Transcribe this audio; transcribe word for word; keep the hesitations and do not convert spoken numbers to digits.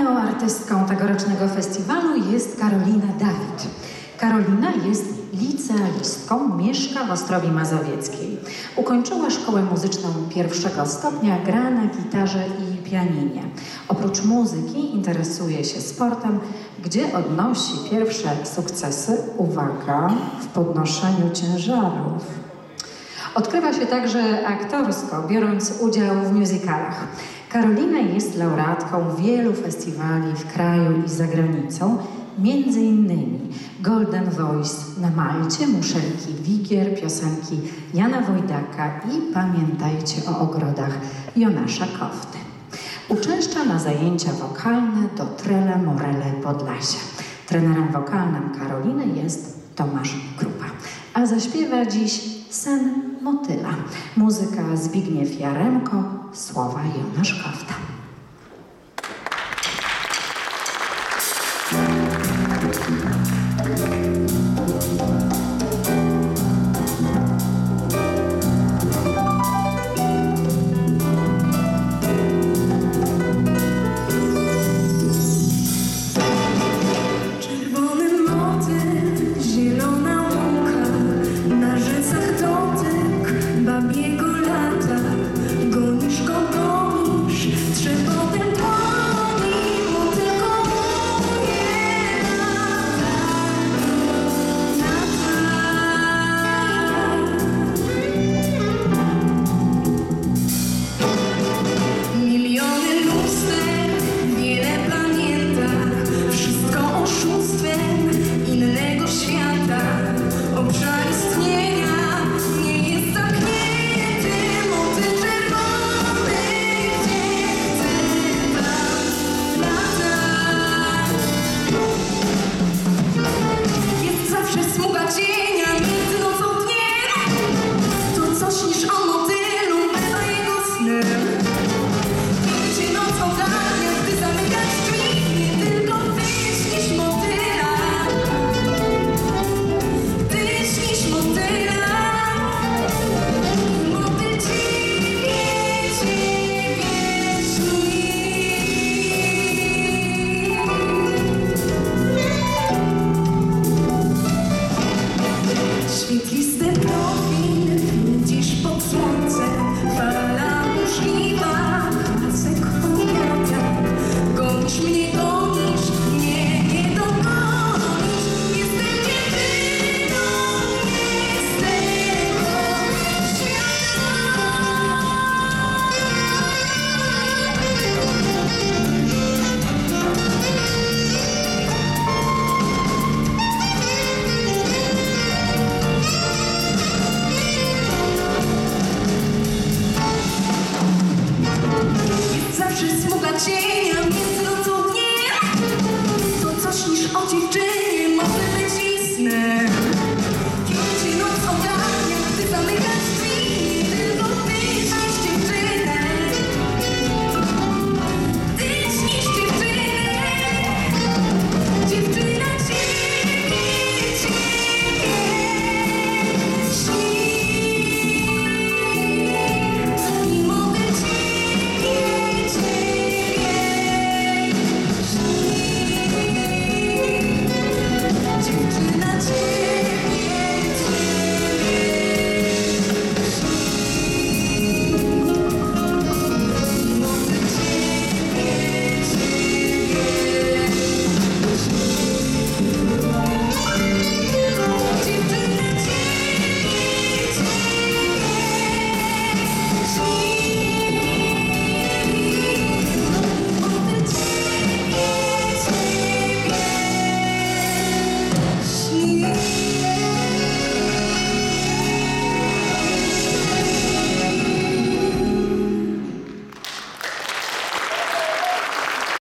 Kolejną artystką tegorocznego festiwalu jest Karolina Dawid. Karolina jest licealistką, mieszka w Ostrowi Mazowieckiej. Ukończyła szkołę muzyczną pierwszego stopnia, gra na gitarze i pianinie. Oprócz muzyki interesuje się sportem, gdzie odnosi pierwsze sukcesy, uwaga, w podnoszeniu ciężarów. Odkrywa się także aktorsko, biorąc udział w musicalach. Karolina jest laureatką wielu festiwali w kraju i za granicą, między innymi Golden Voice na Malcie, Muszelki Wigier, piosenki Jana Wojdaka i Pamiętajcie o ogrodach Jonasza Kofty. Uczęszcza na zajęcia wokalne do Trele Morele Podlasia. Trenerem wokalnym Karoliny jest Tomasz Krupa, a zaśpiewa dziś Sen Motyla. Muzyka Zbigniew Jaremko, słowa Jonasz Kofta.